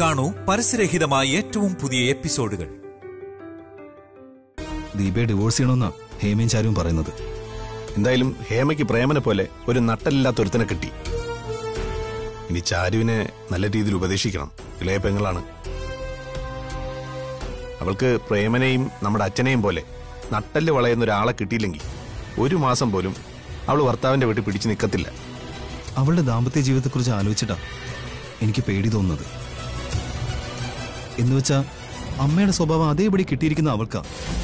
കാണൂ പരസ്യരഹിതമായ ഏറ്റവും പുതിയ എപ്പിസോഡുകൾ. ദീപയെ ഡിവോഴ്സ് ചെയ്യണമെന്നാ ഹേമയും ചാരുവും പറയുന്നത്. എന്തായാലും ഹേമയ്ക്ക് പ്രേമനെ പോലെ ഒരു നട്ടലില്ലാത്ത ഒരുത്തനെ കിട്ടി. ഇനി ചാരുവിനെ നല്ല രീതിയിൽ ഉപദേശിക്കണം. ഇളയ പെങ്ങളാണ്. അവൾക്ക് പ്രേമനെയും നമ്മുടെ അച്ഛനെയും പോലെ നട്ടല് വളയുന്ന ഒരാളെ കിട്ടിയില്ലെങ്കിൽ 1 മാസം പോലും അവൾ ഭർത്താവിന്റെ വീട്ടിൽ പിടിച്ചു നിൽക്കത്തില്ല. അവളുടെ ദാമ്പത്യ ജീവിതത്തെക്കുറിച്ച് ആലോചിച്ചിട്ടാ എനിക്ക് പേടി തോന്നുന്നത്. എന്നുവെച്ചാ അമ്മയുടെ സ്വഭാവം അതേപടി കിട്ടിയിരിക്കുന്ന അവൾക്കാ.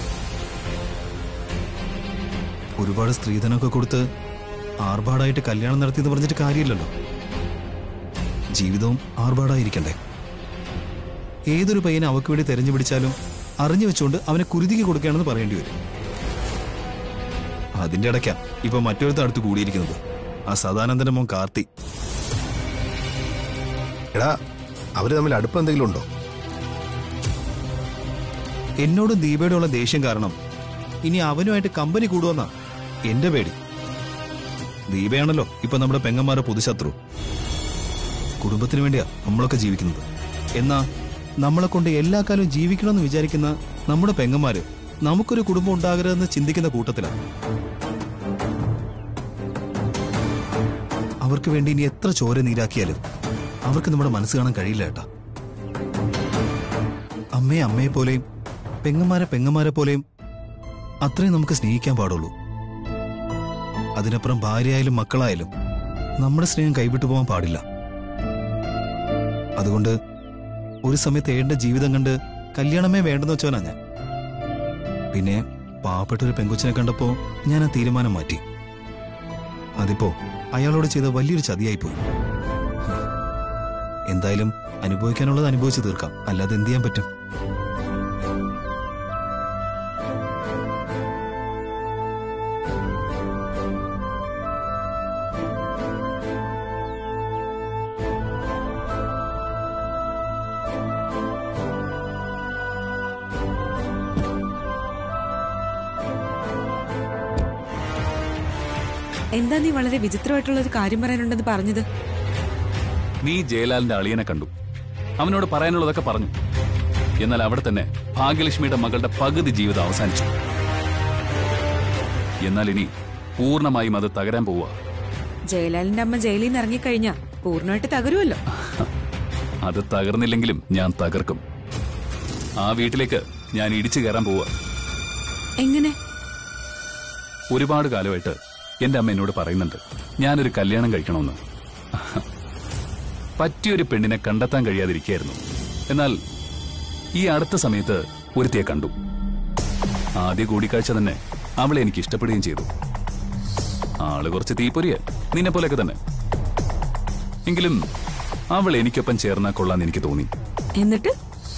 ഒരുപാട് സ്ത്രീധനമൊക്കെ കൊടുത്ത് ആർഭാടായിട്ട് കല്യാണം നടത്തിയെന്ന് പറഞ്ഞിട്ട് കാര്യമില്ലല്ലോ. ജീവിതവും ആർഭാടായിരിക്കണ്ടേ. ഏതൊരു പയ്യനെ അവക്ക് വേണ്ടി തെരഞ്ഞു പിടിച്ചാലും അറിഞ്ഞു വെച്ചുകൊണ്ട് അവനെ കുരുതിക്ക് കൊടുക്കുകയാണെന്ന് പറയേണ്ടി വരും. അതിന്റെ ഇടയ്ക്കാ ഇപ്പൊ മറ്റൊരുത്ത അടുത്ത് കൂടിയിരിക്കുന്നത്, ആ സദാനന്ദന്റെ മോൻ കാർത്തി. എടാ, അവര് തമ്മിൽ അടുപ്പം എന്തെങ്കിലും ഉണ്ടോ? എന്നോടും ദീപയുടെ ഉള്ള ദേഷ്യം കാരണം ഇനി അവനുമായിട്ട് കമ്പനി കൂടുവെന്നാ എന്റെ പേടി. ദീപയാണല്ലോ ഇപ്പൊ നമ്മുടെ പെങ്ങന്മാരുടെ പൊതുശത്രു. കുടുംബത്തിന് വേണ്ടിയാ നമ്മളൊക്കെ ജീവിക്കുന്നത്. എന്നാ നമ്മളെ കൊണ്ട് എല്ലാ കാലവും ജീവിക്കണമെന്ന് വിചാരിക്കുന്ന നമ്മുടെ പെങ്ങന്മാര് നമുക്കൊരു കുടുംബം ഉണ്ടാകരുതെന്ന് ചിന്തിക്കുന്ന കൂട്ടത്തിലാണ്. അവർക്ക് വേണ്ടി ഇനി എത്ര ചോര നീരാക്കിയാലും അവർക്ക് നമ്മുടെ മനസ്സ് കാണാൻ കഴിയില്ല ഏട്ടാ. അമ്മയെ അമ്മയെ പോലെയും പെങ്ങന്മാരെ പോലെയും അത്രയും നമുക്ക് സ്നേഹിക്കാൻ പാടുള്ളൂ. അതിനപ്പുറം ഭാര്യയായാലും മക്കളായാലും നമ്മുടെ സ്നേഹം കൈവിട്ടു പോകാൻ പാടില്ല. അതുകൊണ്ട് ഒരു സമയത്ത് ഏണ്ട ജീവിതം കണ്ട് കല്യാണമേ വേണ്ടെന്ന് വെച്ചവനാ ഞാൻ. പിന്നെ പാവപ്പെട്ടൊരു പെങ്കൊച്ചിനെ കണ്ടപ്പോ ഞാൻ ആ തീരുമാനം മാറ്റി. അതിപ്പോ അയാളോട് ചെയ്ത വലിയൊരു ചതിയായിപ്പോയി. എന്തായാലും അനുഭവിക്കാനുള്ളത് അനുഭവിച്ചു തീർക്കാം, അല്ലാതെ എന്ത് ചെയ്യാൻ പറ്റും? എന്താ നീ വളരെ വിചിത്രമായിട്ടുള്ള ഒരു കാര്യം പറയാനുണ്ടെന്ന് പറഞ്ഞത്? നീ ജയലാലിന്റെ അളിയനെ കണ്ടു, അവനോട് പറയാനുള്ളതൊക്കെ പറഞ്ഞു. എന്നാൽ അവിടെ തന്നെ ഭാഗ്യലക്ഷ്മിയുടെ മകളുടെ പകുതി ജീവിതം അവസാനിച്ചു. എന്നാൽ ഇനി പൂർണ്ണമായും അത് തകരാൻ പോവുക. ജയലാലിന്റെ അമ്മ ജയിലിൽ നിന്ന് ഇറങ്ങിക്കഴിഞ്ഞാ പൂർണ്ണമായിട്ട് തകരുമല്ലോ. അത് തകർന്നില്ലെങ്കിലും ഞാൻ തകർക്കും. ആ വീട്ടിലേക്ക് ഞാൻ ഇടിച്ചു കയറാൻ പോവുക. എങ്ങനെ? ഒരുപാട് കാലമായിട്ട് എന്റെ അമ്മ എന്നോട് പറയുന്നുണ്ട് ഞാനൊരു കല്യാണം കഴിക്കണമെന്ന്. പറ്റിയൊരു പെണ്ണിനെ കണ്ടെത്താൻ കഴിയാതിരിക്കുകയായിരുന്നു. എന്നാൽ ഈ അടുത്ത സമയത്ത് ഒരുത്തിയെ കണ്ടു. ആദ്യ കൂടിക്കാഴ്ച തന്നെ അവളെ എനിക്ക് ഇഷ്ടപ്പെടുകയും ചെയ്തു. ആള് കുറച്ച് തീപ്പൊരിയ, നിന്നെ പോലെയൊക്കെ തന്നെ. എങ്കിലും അവൾ എനിക്കൊപ്പം ചേർന്നാ കൊള്ളാന്ന് എനിക്ക് തോന്നി. എന്നിട്ട്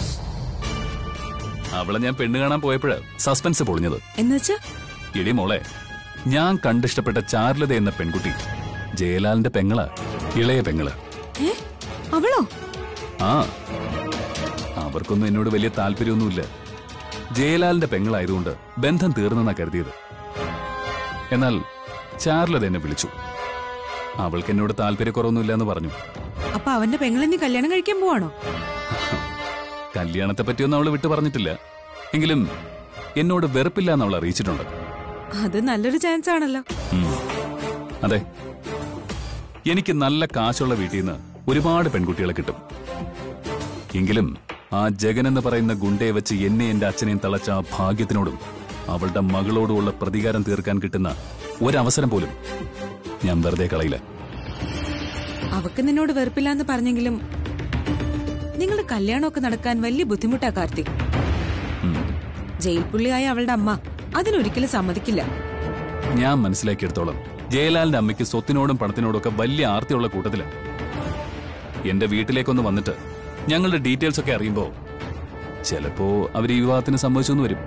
അവളെ ഞാൻ പെണ്ണ് കാണാൻ പോയപ്പോഴ് സസ്പെൻസ് പൊളിഞ്ഞത്. എന്നുവെച്ചാ ഇടി മോളെ, ഞാൻ കണ്ടിഷ്ടപ്പെട്ട ചാരുലത എന്ന പെൺകുട്ടി ജയലാലിന്റെ പെങ്ങളാ, ഇളയ പെങ്ങള്. അവളോ? ആ, അവർക്കൊന്നും എന്നോട് വലിയ താല്പര്യമൊന്നുമില്ല. ജയലാലിന്റെ പെങ്ങളായതുകൊണ്ട് ബന്ധം തീർന്നെന്നാ കരുതിയത്. എന്നാൽ ചാരുലത എന്നെ വിളിച്ചു. അവൾക്ക് എന്നോട് താല്പര്യക്കുറവൊന്നുമില്ല എന്ന് പറഞ്ഞു. അപ്പൊ അവന്റെ പെങ്ങളെ നീ കല്യാണം കഴിക്കാൻ പോവാണോ? കല്യാണത്തെ പറ്റിയൊന്നും അവള് വിട്ടു പറഞ്ഞിട്ടില്ല. എങ്കിലും എന്നോട് വെറുപ്പില്ല എന്ന് അവൾ അറിയിച്ചിട്ടുണ്ട്. അത് നല്ലൊരു ചാൻസ് ആണല്ലോ. അതെ, എനിക്ക് നല്ല കാശുള്ള വീട്ടിൽ നിന്ന് ഒരുപാട് പെൺകുട്ടികളെ കിട്ടും. എങ്കിലും ആ ജഗൻ എന്ന് പറയുന്ന ഗുണ്ടയെ വെച്ച് എന്നെ എന്റെ അച്ഛനെയും തളച്ച ആ ഭാഗ്യത്തിനോടും അവളുടെ മകളോടുമുള്ള പ്രതികാരം തീർക്കാൻ കിട്ടുന്ന ഒരവസരം പോലും ഞാൻ വെറുതെ കളയില്ല. അവക്ക് നിന്നോട് വെറുപ്പില്ലാന്ന് പറഞ്ഞെങ്കിലും നിങ്ങളുടെ കല്യാണമൊക്കെ നടക്കാൻ വലിയ ബുദ്ധിമുട്ടാ കാർത്തി. ജയിൽ പുള്ളിയായ അവളുടെ അമ്മ അതിനൊരിക്കലും സമ്മതിക്കില്ല. ഞാൻ മനസ്സിലാക്കിയെടുത്തോളം ജയലാലിന്റെ അമ്മയ്ക്ക് സ്വത്തിനോടും പണത്തിനോടും ഒക്കെ വലിയ ആർത്തിയുള്ള കൂട്ടത്തില്. എന്റെ വീട്ടിലേക്കൊന്ന് വന്നിട്ട് ഞങ്ങളുടെ ഡീറ്റെയിൽസ് ഒക്കെ അറിയുമ്പോ ചിലപ്പോ അവര് ഈ വിവാഹത്തിന് സമ്മതിച്ചൊന്നു വരും.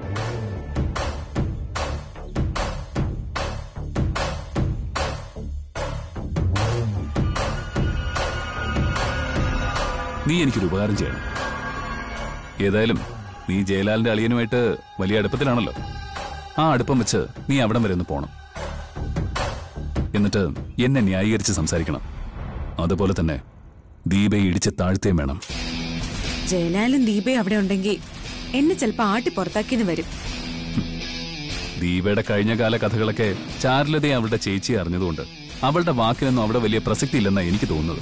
നീ എനിക്കൊരു ഉപകാരം ചെയ്യണം. ഏതായാലും നീ ജയലാലിന്റെ അളിയനുമായിട്ട് വലിയ അടുപ്പത്തിലാണല്ലോ. ആ അടുപ്പം വെച്ച് നീ അവിടം വരെ ഒന്ന് പോണം. എന്നിട്ട് എന്നെ ന്യായീകരിച്ച് സംസാരിക്കണം. അതുപോലെ തന്നെ ദീപയെ ഇടിച്ച് താഴ്ത്തുകയും വേണം. ജയലാലും ദീപയും അവിടെ ഉണ്ടെങ്കിൽ എന്നെ ചിലപ്പോ ആട്ടി പുറത്താക്കിന്ന് വരും. ദീപയുടെ കഴിഞ്ഞ കാല കഥകളൊക്കെ ചാരുലതയെ അവളുടെ ചേച്ചി അറിഞ്ഞതുകൊണ്ട് അവളുടെ വാക്കിനൊന്നും അവിടെ വലിയ പ്രസക്തി ഇല്ലെന്നാണ് എനിക്ക് തോന്നുന്നത്.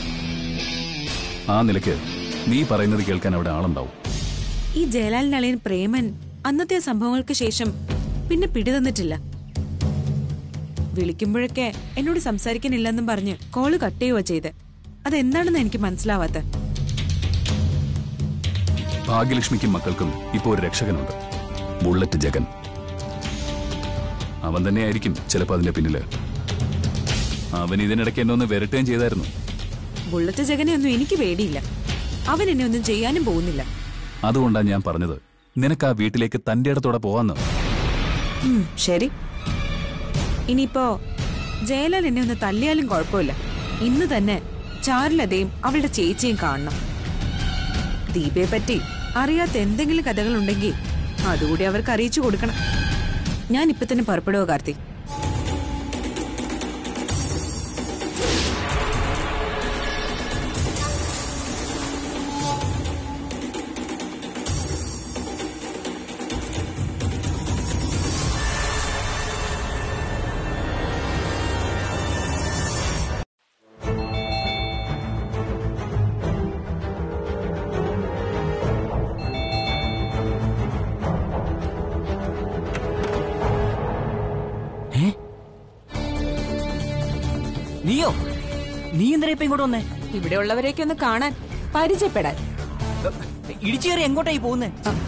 ആ നിലയ്ക്ക് നീ പറയുന്നത് കേൾക്കാൻ അവിടെ ആളുണ്ടാവും. ഈ ജയലാലിന്റെ അളിയൻ പ്രേമൻ അന്നത്തെ സംഭവങ്ങൾക്ക് ശേഷം പിന്നെ പിടിതന്നിട്ടില്ല. വിളിക്കുമ്പോഴൊക്കെ എന്നോട് സംസാരിക്കാനില്ലെന്നും പറഞ്ഞ് കോള് കട്ട് ചെയ്യുക ചെയ്ത്. അതെന്താണെന്ന് എനിക്ക് മനസ്സിലാവാത്ത. ഭാഗ്യലക്ഷ്മിക്കും മക്കൾക്കും ഇപ്പോ ഒരു രക്ഷകനുണ്ട്, ബുള്ളറ്റ് ജഗൻ. അവൻ തന്നെയായിരിക്കും ചിലപ്പോ അതിന്റെ പിന്നില്. അവൻ ഇതിനിടയ്ക്ക് എന്നെ ഒന്ന് വരട്ടുകയും ചെയ്തായിരുന്നു. ബുള്ളറ്റ് ജഗനെ ഒന്നും എനിക്ക് പേടിയില്ല. അവൻ എന്നെ ഒന്നും ചെയ്യാനും പോകുന്നില്ല. അതുകൊണ്ടാണ് ഞാൻ പറഞ്ഞത് നിനക്ക് ആ വീട്ടിലേക്ക് തന്റെ ഇടത്തോടെ പോവാന്ന്. ശരി, ഇനിയിപ്പോ ജയലാൽ എന്നെ ഒന്ന് തല്ലിയാലും കുഴപ്പമില്ല. ഇന്ന് തന്നെ ചാരുലതയും അവളുടെ ചേച്ചിയും കാണണം. ദീപയെ പറ്റി അറിയാത്ത എന്തെങ്കിലും കഥകളുണ്ടെങ്കിൽ അതുകൂടി അവർക്ക് അറിയിച്ചു കൊടുക്കണം. ഞാൻ ഇപ്പൊ തന്നെ പുറപ്പെടുവോ കാർത്തി? നീയോ? നീ എന്തിനാ ഇപ്പൊ ഇങ്ങോട്ട് വന്നേ? ഇവിടെ ഉള്ളവരെയൊക്കെ ഒന്ന് കാണാൻ, പരിചയപ്പെടാൻ. ഇടിച്ചേറി എങ്ങോട്ടായി പോകുന്നേ?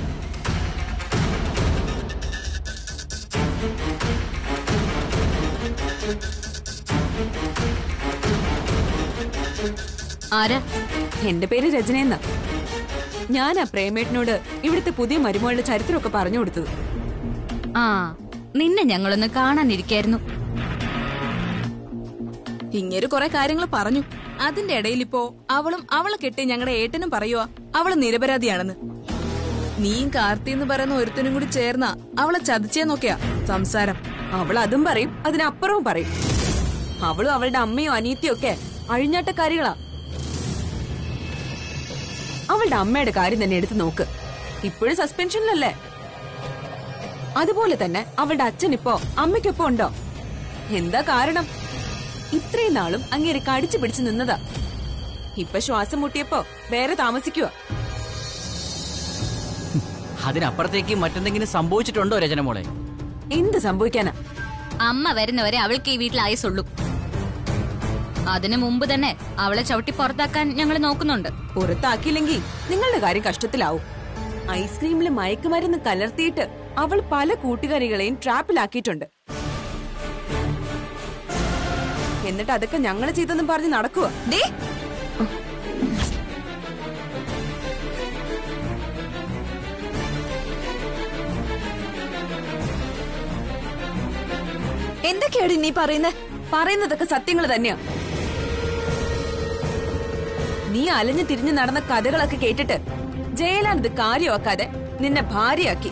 ആരാ? എന്റെ പേര് രചനയെന്ന. ഞാനാ പ്രേമേട്ടനോട് ഇവിടുത്തെ പുതിയ മരുമകളുടെ ചരിത്രമൊക്കെ പറഞ്ഞു കൊടുത്തത്. ആ, നിന്നെ ഞങ്ങളൊന്ന് കാണാനിരിക്കായിരുന്നു. ഇങ്ങേര് കുറെ കാര്യങ്ങൾ പറഞ്ഞു. അതിന്റെ ഇടയിൽ ഇപ്പോ അവളും അവളെ കെട്ടി ഞങ്ങളുടെ ഏട്ടനും പറയുവാ അവള് നിരപരാധിയാണെന്ന്. നീയും കാർത്തി എന്ന് പറയുന്ന ഒരുത്തനും കൂടി ചേർന്നാ അവളെ ചതിച്ചേന്നൊക്കെയാ സംസാരം. അവൾ അതും പറയും, അതിനപ്പുറവും പറയും. അവളും അവളുടെ അമ്മയും അനിയത്തിയും ഒക്കെ അഴിഞ്ഞാട്ടക്കാരികളാ. അവളുടെ അമ്മയുടെ കാര്യം തന്നെ എടുത്തു നോക്ക്, ഇപ്പോഴും സസ്പെൻഷനിലല്ലേ. അതുപോലെ തന്നെ അവളുടെ അച്ഛൻ ഇപ്പോ അമ്മയ്ക്കൊപ്പം ഉണ്ടോ? എന്താ കാരണം? ഇത്രയും നാളും അങ്ങേര് കടിച്ചു പിടിച്ചു നിന്നതാ. ഇപ്പൊ ശ്വാസം മുട്ടിയപ്പോ വേറെ താമസിക്കുക. അതിനപ്പുറത്തേക്ക് മറ്റെന്തെങ്കിലും സംഭവിച്ചിട്ടുണ്ടോ രചന മോളെ? എന്ത് സംഭവിക്കാനാ? അമ്മ വരുന്നവരെ അവൾക്ക് ഈ വീട്ടിൽ ആയുസുള്ളൂ. അതിനു മുമ്പ് തന്നെ അവളെ ചവിട്ടി പുറത്താക്കാൻ ഞങ്ങൾ നോക്കുന്നുണ്ട്. പുറത്താക്കിയില്ലെങ്കിൽ നിങ്ങളുടെ കാര്യം കഷ്ടത്തിലാവും. ഐസ്ക്രീമില് മയക്കുമരുന്ന് കലർത്തിയിട്ട് അവൾ പല കൂട്ടുകാരികളെയും ട്രാപ്പിലാക്കിയിട്ടുണ്ട്. എന്നിട്ട് അതൊക്കെ ഞങ്ങൾ ചെയ്തെന്നും പറഞ്ഞ് നടക്കുക. എന്തൊക്കെയാണ് നീ പറയുന്നതൊക്കെ സത്യങ്ങൾ തന്നെയാ. നീ അലഞ്ഞു തിരിഞ്ഞു നടന്ന കഥകളൊക്കെ കേട്ടിട്ട് ജയലാൽ ഇത് കാര്യമാക്കാതെ നിന്നെ ഭാര്യയാക്കി.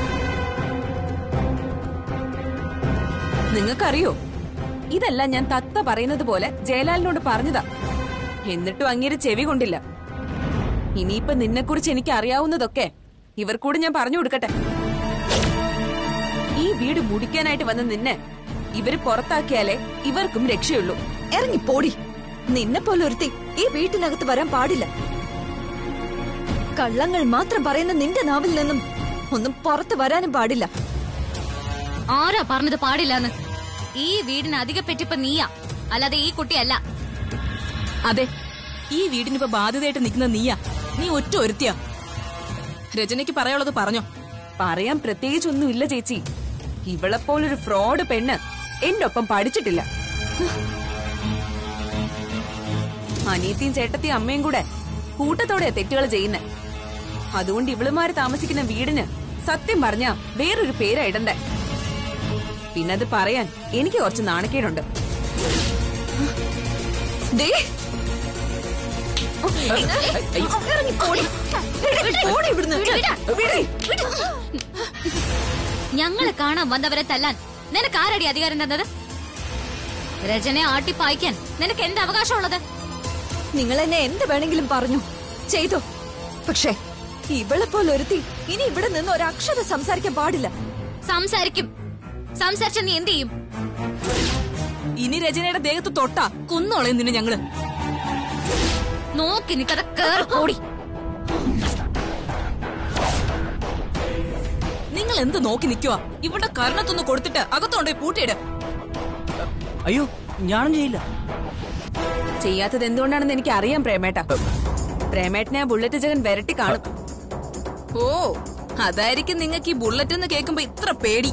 നിങ്ങൾക്കറിയോ, ഇതെല്ലാം ഞാൻ തത്ത പറയുന്നത് പോലെ ജയലാലിനോട് പറഞ്ഞതാ. എന്നിട്ടും അങ്ങേര് ചെവി കൊണ്ടില്ല. ഇനിയിപ്പൊ നിന്നെക്കുറിച്ച് എനിക്ക് അറിയാവുന്നതൊക്കെ ഇവർക്കൂടെ ഞാൻ പറഞ്ഞു കൊടുക്കട്ടെ. ഈ വീട് മുടിക്കാനായിട്ട് വന്ന നിന്നെ ഇവര് പുറത്താക്കിയാലേ ഇവർക്കും രക്ഷയുള്ളൂ. ഇറങ്ങിപ്പോടി. നിന്നെ പോലെ ഒരുത്തി ഈ വീട്ടിനകത്ത് വരാൻ പാടില്ല. കള്ളങ്ങൾ മാത്രം പറയുന്ന നിന്റെ നാവിൽ നിന്നും ഒന്നും പുറത്ത് വരാനും പാടില്ല. ആരാ പറഞ്ഞത് പാടില്ലാന്ന്? ഈ വീടിന് അധിക പെറ്റിപ്പ നീയാ, അല്ലാതെ ഈ കുട്ടിയല്ല. അതെ, ഈ വീടിനിപ്പോ ബാധ്യതയായിട്ട് നിൽക്കുന്ന നീയാ. നീ ഒറ്റ ഒരുത്തിയാ. രചനയ്ക്ക് പറയാനുള്ളത് പറഞ്ഞോ? പറയാൻ പ്രത്യേകിച്ചൊന്നും ഇല്ല ചേച്ചി. ഇവളെപ്പോലൊരു ഫ്രോഡ് പെണ്ണ് എന്റെ ഒപ്പം പഠിച്ചിട്ടില്ല. അനിയത്തിയും ചേട്ടത്തിയും അമ്മയും കൂടെ കൂട്ടത്തോടെ തെറ്റുകൾ ചെയ്യുന്നേ. അതുകൊണ്ട് ഇവളുമാര് താമസിക്കുന്ന വീടിന് സത്യം പറഞ്ഞാ വേറൊരു പേരാ ഇടണ്ടേ. പിന്നത് പറയാൻ എനിക്ക് കുറച്ച് നാണക്കേടുണ്ട്. ഞങ്ങളെ കാണാൻ വന്നവരെ തല്ലാൻ നിനക്ക് ആരടി അധികാരം തന്നത്? രചനയെ ആട്ടിപ്പായിക്കാൻ നിനക്ക് എന്ത് അവകാശമുള്ളത്? നിങ്ങൾ എന്നെ എന്ത് വേണമെങ്കിലും പറഞ്ഞു ചെയ്തോ. പക്ഷേ ഇവളെ പോലെ ഒരുത്തി ഇനി ഇവിടെ നിന്ന് ഒരക്ഷരം സംസാരിക്കാൻ പാടില്ല. സംസാരിക്കും. സംസാരിച്ച നീ എന്ത് ചെയ്യും? ഇനി രചനയുടെ ദേഹത്ത് തൊട്ടാ കുന്നോളയും നിന്നെ ഞങ്ങള്. നോക്കി നിക്കത കേറി ഓടി. നിങ്ങൾ എന്ത് നോക്കി നിൽക്കുവാ? ഇവിടെ കരണത്തൊന്ന് കൊടുത്തിട്ട് അകത്തോണ്ടേ പൂട്ടിയിട്. അയ്യോ, ഞാനും ചെയ്യില്ല. ചെയ്യാത്തത് എന്തുകൊണ്ടാണെന്ന് എനിക്ക് അറിയാം പ്രേമേട്ട. പ്രേമേട്ടനെ ആ ബുള്ളറ്റ് ജഗൻ വരട്ടി കാണും. ഓ, അതായിരിക്കും നിങ്ങൾക്ക് ഈ ബുള്ളറ്റ് എന്ന് കേൾക്കുമ്പോ ഇത്ര പേടി.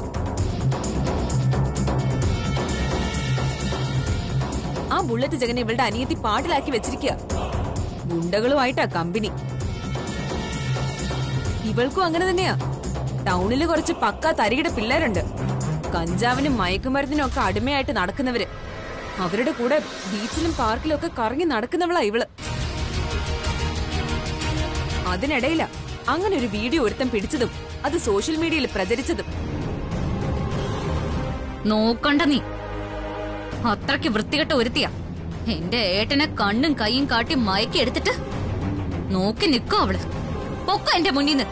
ആ ബുള്ളറ്റ് ജഗനെ ഇവളുടെ അനിയത്തി പാട്ടിലാക്കി വെച്ചിരിക്കുക. ഗുണ്ടകളുമായിട്ടാ കമ്പനി. ഇവൾക്കും അങ്ങനെ തന്നെയാ. ടൗണില് കുറച്ച് പക്ക തരികിട പിള്ളേരുണ്ട്. കഞ്ചാവിനും മയക്കുമരുന്നിനും ഒക്കെ അടിമയായിട്ട് നടക്കുന്നവര്. അവരുടെ കൂടെ ബീച്ചിലും പാർക്കിലും ഒക്കെ കറങ്ങി നടക്കുന്നവളാ ഇവള്. അതിനിടയില അങ്ങനെ ഒരു വീഡിയോ ഒരുത്തം പിടിച്ചതും അത് സോഷ്യൽ മീഡിയയിൽ പ്രചരിച്ചതും. നോക്കണ്ട നീ. അത്രയ്ക്ക് വൃത്തികെട്ട ഒരുത്തിയാ. എന്റെ ഏട്ടനെ കണ്ണും കൈയും കാട്ടി മയക്കി എടുത്തിട്ട് നോക്കി നിക്കോ അവള്. പൊക്ക എന്റെ മുന്നിന്ന്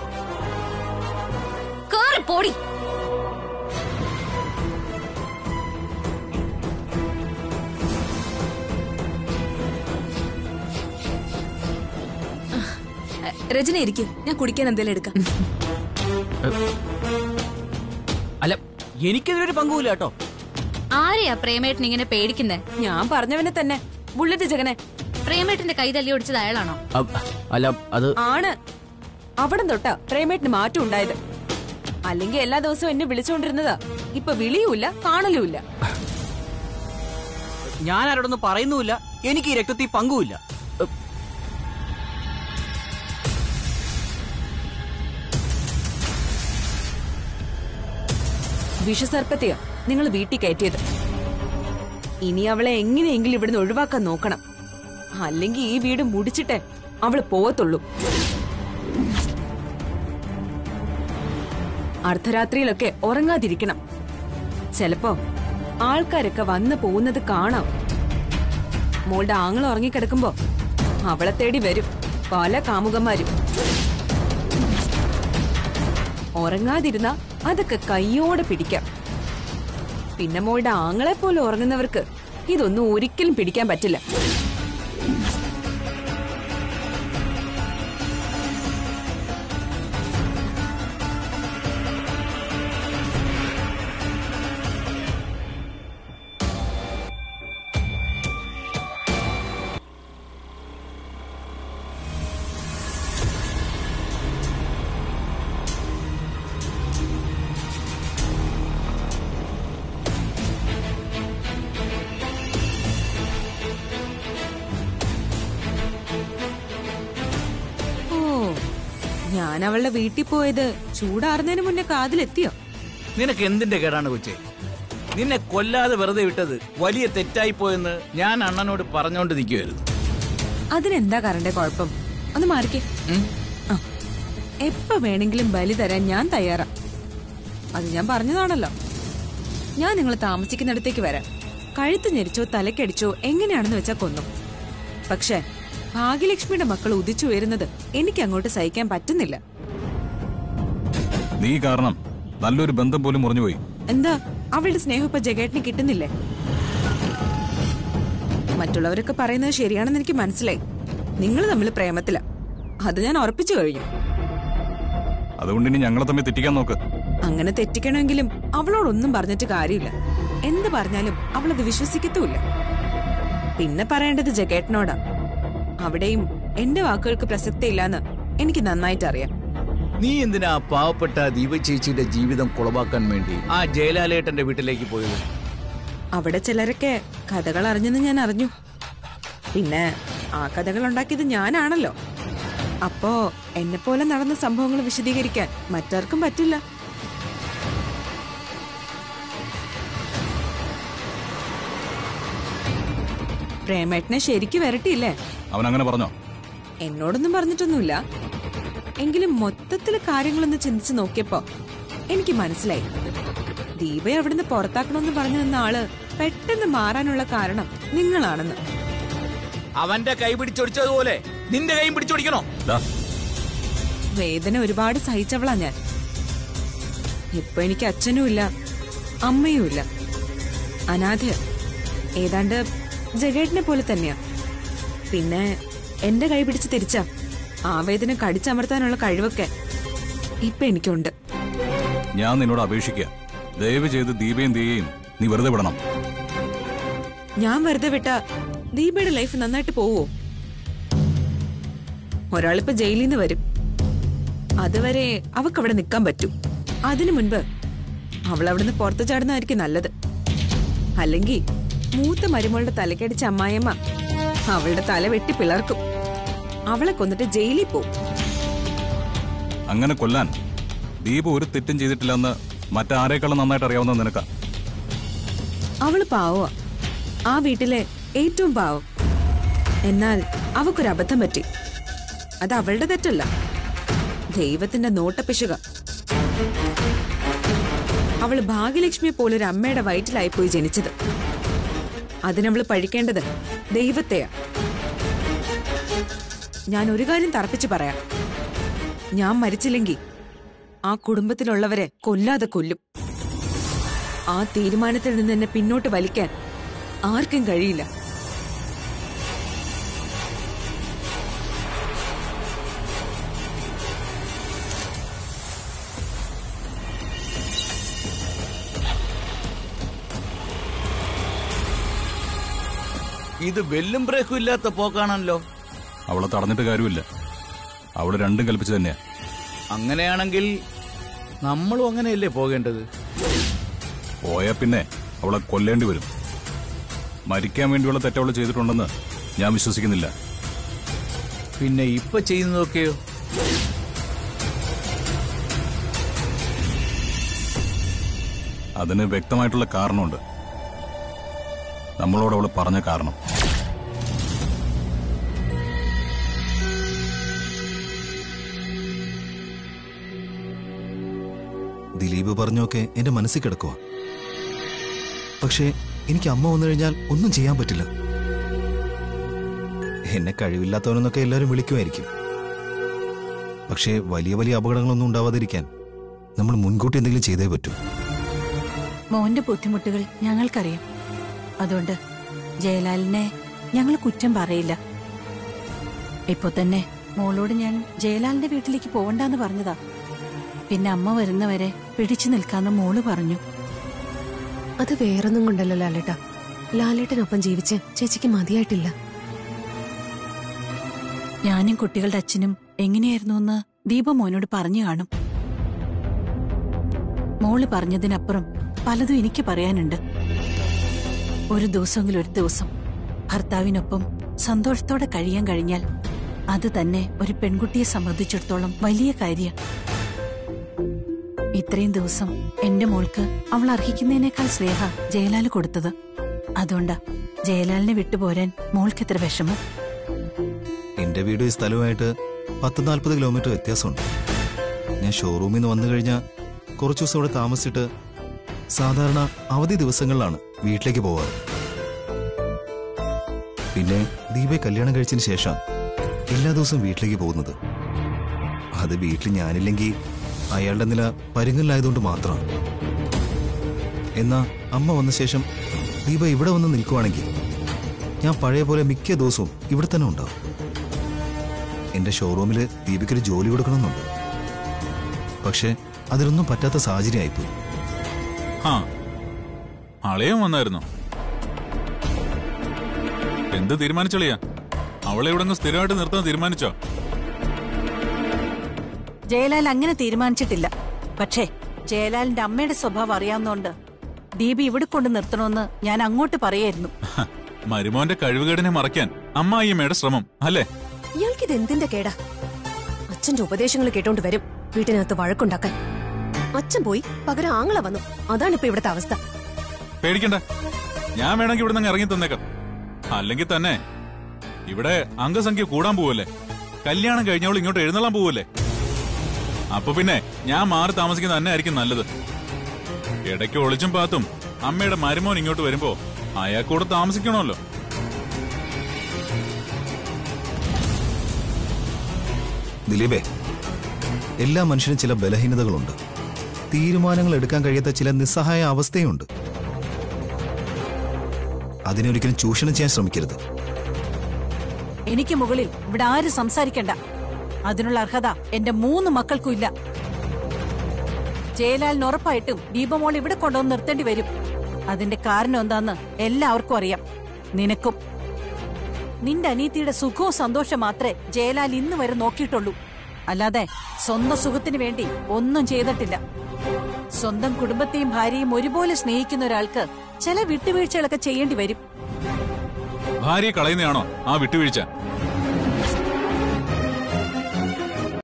കേറി പോടി. രചന ഇരിക്കും, ഞാൻ കുടിക്കാൻ എന്തെങ്കിലും എടുക്കാം. അല്ല, എനിക്കിതൊരു പങ്കുമില്ല കേട്ടോ. ആരെയാ പ്രേമേട്ടൻ ഇങ്ങനെ പേടിക്കുന്നേ? ഞാൻ പറഞ്ഞവനെ തന്നെ, ബുള്ളറ്റ് ജഗനെ. പ്രേമേട്ടന്റെ കൈ തല്ലി ഒടിച്ചത് അയാളാണോ? അല്ല, അത് ആണ്. അവിടെ തൊട്ടാ പ്രേമേട്ടന് മാറ്റം ഉണ്ടായത്. അല്ലെങ്കിൽ എല്ലാ ദിവസവും എന്നെ വിളിച്ചുകൊണ്ടിരുന്നതാ. ഇപ്പൊ വിളിയൂല്ല, കാണലുമില്ല. ഞാൻ ആരോടൊന്നും പറയുന്നുമില്ല. എനിക്ക് ഈ രക്തത്തിൽ പങ്കുമില്ല. വിഷസർപ്പത്തെയാ നിങ്ങൾ വീട്ടിൽ കയറ്റിയത്. ഇനി അവളെ എങ്ങനെയെങ്കിലും ഇവിടുന്ന് ഒഴിവാക്കാൻ നോക്കണം. അല്ലെങ്കിൽ ഈ വീട് മുടിച്ചിട്ടേ അവള് പോവത്തുള്ളൂ. അർദ്ധരാത്രിയിലൊക്കെ ഉറങ്ങാതിരിക്കണം. ചിലപ്പോ ആൾക്കാരൊക്കെ വന്നു പോകുന്നത് കാണാം. മോളുടെ ആങ്ങൾ ഉറങ്ങിക്കിടക്കുമ്പോ അവളെ തേടി വരും പല കാമുകന്മാരും. ഉറങ്ങാതിരുന്ന അതൊക്കെ കയ്യോടെ പിടിക്കാം. പിന്നെ മോളുടെ ആങ്ങളെ പോലെ ഉറങ്ങുന്നവർക്ക് ഇതൊന്നും ഒരിക്കലും പിടിക്കാൻ പറ്റില്ല. ഞാൻ അവളുടെ വീട്ടിൽ പോയത് ചൂടാറുന്നതിന് മുന്നേ കാതിലെത്തിയോ? നിനക്ക് എന്തിന്റെ കേടാണ് കൊച്ചേ? നിന്നെ കൊല്ലാതെ വെറുതെ വിട്ടത് വലിയ തെറ്റായി പോയെന്ന് ഞാൻ അണ്ണനോട് പറഞ്ഞോണ്ട് നിൽക്കുമായിരുന്നു. അതിനെന്താ കാരന്റെ കുഴപ്പം? ഒന്ന് മാറിക്കേ. എപ്പോ വേണമെങ്കിലും ബലി തരാൻ ഞാൻ തയ്യാറാ. അത് ഞാൻ പറഞ്ഞതാണല്ലോ. ഞാൻ നിങ്ങൾ താമസിക്കുന്നിടത്തേക്ക് വരാം. കഴുത്ത് ഞെരിച്ചോ തലക്കടിച്ചോ എങ്ങനെയാണെന്ന് വെച്ചാ കൊന്നു. പക്ഷേ ഭാഗ്യലക്ഷ്മിയുടെ മക്കൾ ഉദിച്ചുയരുന്നത് എനിക്ക് അങ്ങോട്ട് സഹിക്കാൻ പറ്റുന്നില്ല. നീ കാരണം നല്ലൊരു ബന്ധം പോലും മുറിഞ്ഞുപോയി. എന്താ അവളുടെ സ്നേഹം ഇപ്പൊ ജഗേട്ടിന് കിട്ടുന്നില്ലേ? മറ്റുള്ളവരൊക്കെ പറയുന്നത് ശരിയാണെന്ന് എനിക്ക് മനസ്സിലായി. നിങ്ങൾ തമ്മിൽ പ്രേമത്തില, അത് ഞാൻ ഉറപ്പിച്ചു കഴിഞ്ഞു. അതുകൊണ്ട് ഇനി ഞങ്ങളെ തമ്മിൽ തെറ്റിക്കാൻ നോക്ക്. അങ്ങനെ തെറ്റിക്കണമെങ്കിലും അവളോടൊന്നും പറഞ്ഞിട്ട് കാര്യമില്ല. എന്ത് പറഞ്ഞാലും അവളത് വിശ്വസിക്കത്തുമില്ല. പിന്നെ പറയേണ്ടത് ജഗേട്ടനോടാ. അവിടെയും എന്റെ വാക്കുകൾക്ക് പ്രസക്തിയില്ലാന്ന് എനിക്ക് നന്നായിട്ട് അറിയാം. നീ എന്തിനാ പാവപ്പെട്ട ദീപ ചേച്ചിയുടെ ജീവിതം കുളവാക്കാൻ വേണ്ടി ആ ജയലാലേട്ടന്റെ വീട്ടിലേക്ക് പോയത്? അവിടെ ചിലരൊക്കെ കഥകൾ അറിഞ്ഞെന്ന് ഞാൻ അറിഞ്ഞു. പിന്നെ ആ കഥകൾ ഉണ്ടാക്കിയത് ഞാനാണല്ലോ. അപ്പോ എന്നെ പോലെ നടന്ന സംഭവങ്ങൾ വിശദീകരിക്കാൻ മറ്റാർക്കും പറ്റില്ല. പ്രേമേട്ടനെ ശരിക്ക് വരട്ടിയില്ലേ? അവൻ അങ്ങനെ പറഞ്ഞോ? എന്നോടൊന്നും പറഞ്ഞിട്ടൊന്നുമില്ല. എങ്കിലും മൊത്തത്തില് കാര്യങ്ങളൊന്ന് ചിന്തിച്ചു നോക്കിയപ്പോ എനിക്ക് മനസ്സിലായി, ദീപയെ അവിടുന്ന് പുറത്താക്കണമെന്ന് പറഞ്ഞു നിന്ന ആള് പെട്ടെന്ന് മാറാനുള്ള കാരണം നിങ്ങളാണെന്ന്. അവന്റെ കൈ പിടിച്ചൊടിച്ചതുപോലെ നിന്റെ കൈ പിടിച്ചൊടിക്കണോ? വേദന ഒരുപാട് സഹിച്ചവളാ ഞാൻ. ഇപ്പൊ എനിക്ക് അച്ഛനും ഇല്ല, അമ്മയും ഇല്ല. അനാഥ, ഏതാണ്ട് ജഗേട്ടനെ പോലെ തന്നെയാ. പിന്നെ എന്റെ കൈ പിടിച്ച് തിരിച്ചാ ആ വേദന കടിച്ചമർത്താനുള്ള കഴിവൊക്കെ ഇപ്പൊ എനിക്കുണ്ട്. ഞാൻ നിന്നോട് അപേക്ഷിക്കുക, ദയവ് ചെയ്ത് ദീപയും ദിയയും നീ വെറുതെ വിടണം. ഞാൻ വെറുതെ വിട്ട ദീപയുടെ ലൈഫ് നന്നായിട്ട് പോവോ? ഒരാളിപ്പോ ജയിലിൽ നിന്ന് വരും. അതുവരെ അവക്കവിടെ നിൽക്കാൻ പറ്റും. അതിനു മുൻപ് അവൾ അവിടുന്ന് പുറത്തു ചാടുന്നതായിരിക്കും നല്ലത്. അല്ലെങ്കിൽ മൂത്ത മരുമകളുടെ തലക്കടിച്ച അമ്മായിയമ്മ അവളുടെ തല വെട്ടി പിളർക്കും. അവളെ കൊന്നിട്ട് ജയിലിൽ പോവും. അങ്ങനെ കൊല്ലാൻ ദീപ ഒരു തെറ്റും ചെയ്തിട്ടില്ലെന്ന് മറ്റാരേക്കാളും നന്നായിട്ട് അറിയാവുന്ന നിനക്കാ. അവള് പാവ, ആ വീട്ടിലെ ഏറ്റവും പാവം. എന്നാൽ അവക്കൊരു അബദ്ധം പറ്റി. അത് അവളുടെ തെറ്റല്ല, ദൈവത്തിന്റെ നോട്ടപ്പിശുക. അവള് ഭാഗ്യലക്ഷ്മിയെ പോലൊരു അമ്മയുടെ വയറ്റിലായിപ്പോയി ജനിച്ചത്. അതിനവള് പഴിക്കേണ്ടത് ദൈവത്തെയാ. ഞാൻ ഒരു കാര്യം തറപ്പിച്ച് പറയാം, ഞാൻ മരിച്ചില്ലെങ്കിൽ ആ കുടുംബത്തിലുള്ളവരെ കൊല്ലാതെ കൊല്ലും. ആ തീരുമാനത്തിൽ നിന്ന് എന്നെ പിന്നോട്ട് വലിക്കാൻ ആർക്കും കഴിയില്ല. ഇത് വെല്ലും ബ്രേക്കും ഇല്ലാത്ത പോക്കാണല്ലോ. അവളെ തടഞ്ഞിട്ട് കാര്യമില്ല, അവള് രണ്ടും കൽപ്പിച്ചു തന്നെയാ. അങ്ങനെയാണെങ്കിൽ നമ്മളും അങ്ങനെയല്ലേ പോകേണ്ടത്? പോയാ പിന്നെ അവളെ കൊല്ലേണ്ടി വരും. മരിക്കാൻ വേണ്ടിയുള്ള തെറ്റവള് ചെയ്തിട്ടുണ്ടെന്ന് ഞാൻ വിശ്വസിക്കുന്നില്ല. പിന്നെ ഇപ്പൊ ചെയ്യുന്നതൊക്കെയോ? അതിന് വ്യക്തമായിട്ടുള്ള കാരണമുണ്ട്. നമ്മളോട് അവള് പറഞ്ഞ കാരണം. ദിലീപ് പറഞ്ഞൊക്കെ എന്റെ മനസ്സിൽ കിടക്കുക. പക്ഷേ എനിക്ക് അമ്മ വന്നു കഴിഞ്ഞാൽ ഒന്നും ചെയ്യാൻ പറ്റില്ല. എന്നെ കഴിവില്ലാത്തവനെന്നൊക്കെ എല്ലാവരും വിളിക്കുമായിരിക്കും. പക്ഷേ വലിയ വലിയ അപകടങ്ങളൊന്നും ഉണ്ടാവാതിരിക്കാൻ നമ്മൾ മുൻകൂട്ടി എന്തെങ്കിലും ചെയ്തേ പറ്റൂ. മോന്റെ ബുദ്ധിമുട്ടുകൾ ഞങ്ങൾക്കറിയാം. അതുകൊണ്ട് ജയലാലിനെ ഞങ്ങൾ കുറ്റം പറയില്ല. ഇപ്പൊ തന്നെ മോളോട് ഞാൻ ജയലാലിന്റെ വീട്ടിലേക്ക് പോവണ്ടെന്ന് പറഞ്ഞതാ. പിന്നെ അമ്മ വരുന്നവരെ പിടിച്ചു നിൽക്കാന്ന് മോള് പറഞ്ഞു. അത് വേറൊന്നും കൊണ്ടല്ലോ ലാലേട്ട. ലാലേട്ടനൊപ്പം ജീവിച്ച് ചേച്ചിക്ക് മതിയായിട്ടില്ല. ഞാനും കുട്ടികളുടെ അച്ഛനും എങ്ങനെയായിരുന്നു എന്ന് ദീപ മോനോട് പറഞ്ഞു കാണും. മോള് പറഞ്ഞതിനപ്പുറം പലതും എനിക്ക് പറയാനുണ്ട്. ഒരു ദിവസം ഭർത്താവിനൊപ്പം സന്തോഷത്തോടെ കഴിയാൻ കഴിഞ്ഞാൽ അത് തന്നെ ഒരു പെൺകുട്ടിയെ സംബന്ധിച്ചിടത്തോളം വലിയ കാര്യം. ഇത്രയും ദിവസം എന്റെ മോൾക്ക് അവൾ അർഹിക്കുന്നതിനേക്കാൾ സ്നേഹ ജയലാല് കൊടുത്തത്. അതുകൊണ്ടാ ജയലാലിനെ വിട്ടുപോരാൻ മോൾക്ക് എത്ര വിഷമം. എന്റെ വീട് ഈ സ്ഥലവുമായിട്ട് 10-40 കിലോമീറ്റർ വ്യത്യാസമുണ്ട്. ഞാൻ ഷോറൂമിൽ നിന്ന് വന്നു കഴിഞ്ഞാൽ കുറച്ചു ദിവസം ഇവിടെ താമസിച്ചിട്ട് സാധാരണ അവധി ദിവസങ്ങളിലാണ് വീട്ടിലേക്ക് പോവാറ്. പിന്നെ ദീപയെ കല്യാണം കഴിച്ചതിന് ശേഷം എല്ലാ ദിവസവും വീട്ടിലേക്ക് പോകുന്നത്. അത് വീട്ടിൽ ഞാനില്ലെങ്കിൽ അയാളുടെ നില പരുങ്ങലായതുകൊണ്ട് മാത്രമാണ്. എന്നാ അമ്മ വന്ന ശേഷം ദീപ ഇവിടെ വന്ന് നിൽക്കുവാണെങ്കിൽ ഞാൻ പഴയ പോലെ മിക്ക ദിവസവും ഇവിടെ തന്നെ ഉണ്ടാവും. എന്റെ ഷോറൂമിൽ ദീപയ്ക്കൊരു ജോലി കൊടുക്കണമെന്നുണ്ട്. പക്ഷെ അതിനൊന്നും പറ്റാത്ത സാഹചര്യമായിപ്പോയി. അളയും വന്നായിരുന്നോ? എന്ത് തീരുമാനിച്ചളിയാ? അവളെ ഇവിടെ സ്ഥിരമായിട്ട് നിർത്താൻ തീരുമാനിച്ചോ? ജയലാൽ അങ്ങനെ തീരുമാനിച്ചിട്ടില്ല. പക്ഷേ ജയലാലിന്റെ അമ്മയുടെ സ്വഭാവം അറിയാവുന്നോണ്ട് ദീപി ഇവിടെ കൊണ്ട് നിർത്തണമെന്ന് ഞാൻ അങ്ങോട്ട് പറയായിരുന്നു. മരുമോന്റെ കഴിവുകേടിനെ മറയ്ക്കാൻ അമ്മായിയമ്മയുടെ ശ്രമം അല്ലേ? ഇയാൾക്കിത് എന്തിന്റെ കേടാ? അച്ഛന്റെ ഉപദേശങ്ങൾ കേട്ടോണ്ട് വരും വീട്ടിനകത്ത് വഴക്കുണ്ടാക്കാൻ. അച്ഛൻ പോയി പകരം ആങ്ങള വന്നു. അതാണിപ്പോ ഇവിടുത്തെ അവസ്ഥ. പേടിക്കണ്ട, ഞാൻ വേണമെങ്കിൽ ഇവിടെ നിന്ന് ഇറങ്ങി തന്നേക്കാം. അല്ലെങ്കിൽ തന്നെ ഇവിടെ അംഗസംഖ്യ കൂടാൻ പോവല്ലേ? കല്യാണം കഴിഞ്ഞവൾ ഇങ്ങോട്ട് എഴുന്നള്ളാൻ പോവല്ലേ? അപ്പൊ പിന്നെ ഞാൻ മാറി താമസിക്കുന്നത് തന്നെ ആയിരിക്കും നല്ലത്. ഇടയ്ക്ക് ഒളിച്ചും പാത്തും അമ്മയുടെ മരുമോൻ ഇങ്ങോട്ട് വരുമ്പോ അയാൾക്കൂടെ താമസിക്കണമല്ലോ. ദിലീപേ, എല്ലാ മനുഷ്യനും ചില ബലഹീനതകളുണ്ട്. തീരുമാനങ്ങൾ എടുക്കാൻ കഴിയാത്ത ചില നിസ്സഹായ അവസ്ഥയുണ്ട്. അതിനൊരിക്കലും ചൂഷണം ചെയ്യാൻ ശ്രമിക്കരുത്. എനിക്ക് മുകളിൽ ഇവിടെ ആരും സംസാരിക്കണ്ട. അതിനുള്ള അർഹത എന്റെ 3 മക്കൾക്കും ഇല്ല. ജയലാലിന് ഉറപ്പായിട്ടും ദീപമോൾ ഇവിടെ കൊണ്ടുവന്ന് നിർത്തേണ്ടി വരും. അതിന്റെ കാരണം എന്താന്ന് എല്ലാവർക്കും അറിയാം, നിനക്കും. നിന്റെ അനീതിയുടെ സുഖവും സന്തോഷം മാത്രമേ ജയലാൽ ഇന്ന് വരെ നോക്കിയിട്ടുള്ളൂ. അല്ലാതെ സ്വന്തം സുഖത്തിന് വേണ്ടി ഒന്നും ചെയ്തിട്ടില്ല. സ്വന്തം കുടുംബത്തെയും ഭാര്യയും ഒരുപോലെ സ്നേഹിക്കുന്ന ഒരാൾക്ക് ചില വിട്ടുവീഴ്ചകളൊക്കെ ചെയ്യേണ്ടി വരും. ഭാര്യയെ കളയുന്നതാണോ ആ വിട്ടുവീഴ്ച?